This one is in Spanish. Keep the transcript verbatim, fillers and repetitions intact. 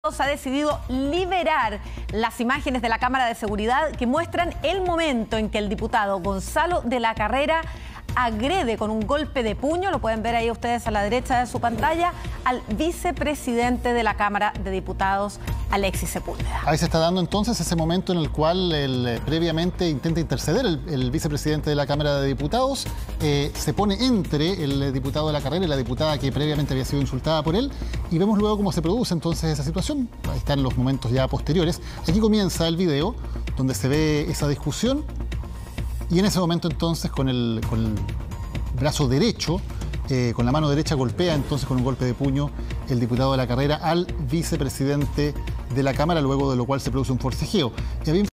ha decidido liberar las imágenes de la cámara de seguridad que muestran el momento en que el diputado Gonzalo de la Carrera agrede con un golpe de puño, lo pueden ver ahí ustedes a la derecha de su pantalla, al vicepresidente de la Cámara de Diputados, Alexis Sepúlveda. Ahí se está dando entonces ese momento en el cual el, previamente intenta interceder el, el vicepresidente de la Cámara de Diputados, eh, se pone entre el diputado de la Carrera y la diputada que previamente había sido insultada por él, y vemos luego cómo se produce entonces esa situación. Ahí están los momentos ya posteriores. Aquí comienza el video donde se ve esa discusión. Y en ese momento entonces con el, con el brazo derecho, eh, con la mano derecha golpea entonces con un golpe de puño el diputado de la Carrera al vicepresidente de la Cámara, luego de lo cual se produce un forcejeo. Y había